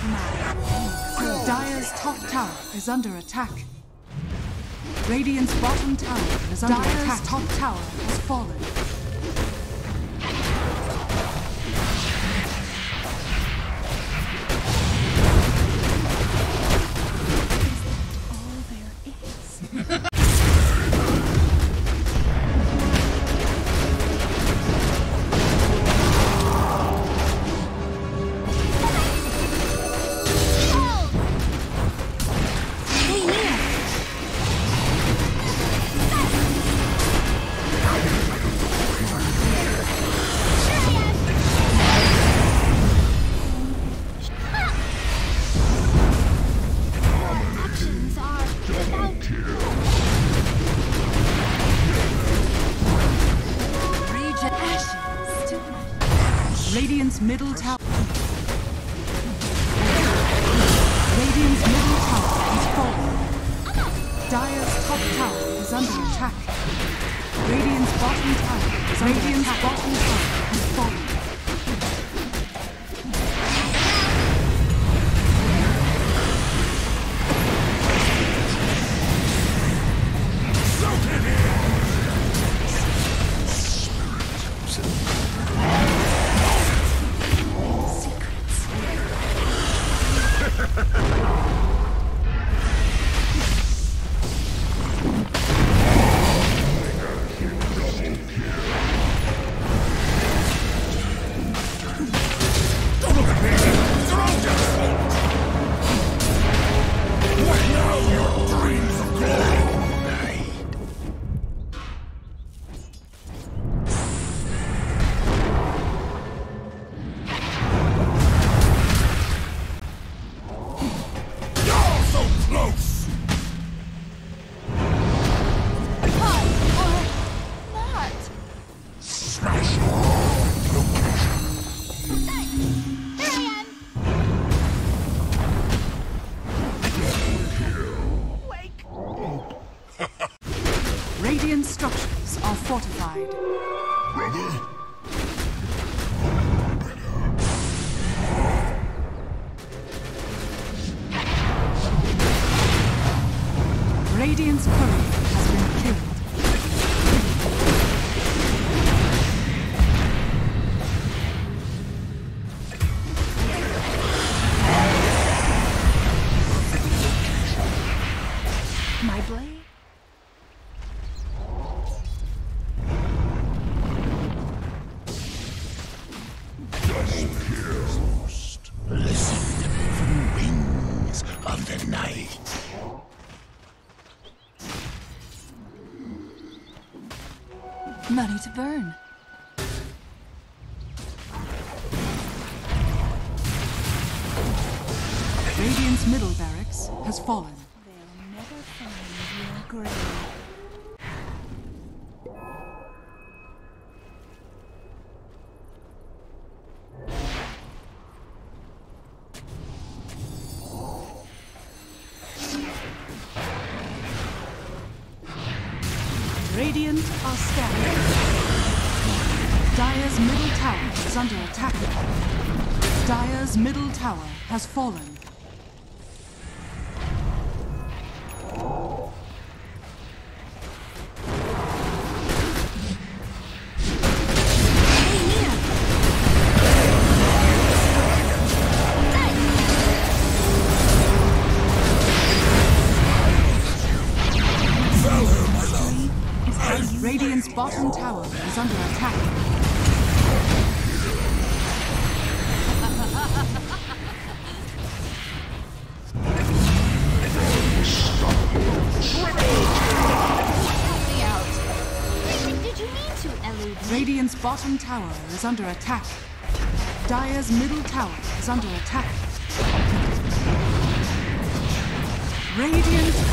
Dire's top tower is under attack. Radiant's bottom tower is under attack. Dire's top tower has fallen. Radiant's middle tower. Radiant's middle tower is falling. Dire's top tower is under attack. Radiant's bottom tower is under attack. Radiant's bottom tower has fallen. Radiant structures are fortified. Brother? Radiant's courier has been killed. My blade? Listen from wings of the night. Money to burn. Radiant's middle barracks has fallen. They'll never find your grave. Radiant are scattered. Dire's middle tower is under attack. Dire's middle tower has fallen. Radiant's bottom tower is under attack. Did you mean to elude me? Radiant's bottom tower is under attack. Dire's middle tower is under attack. Radiant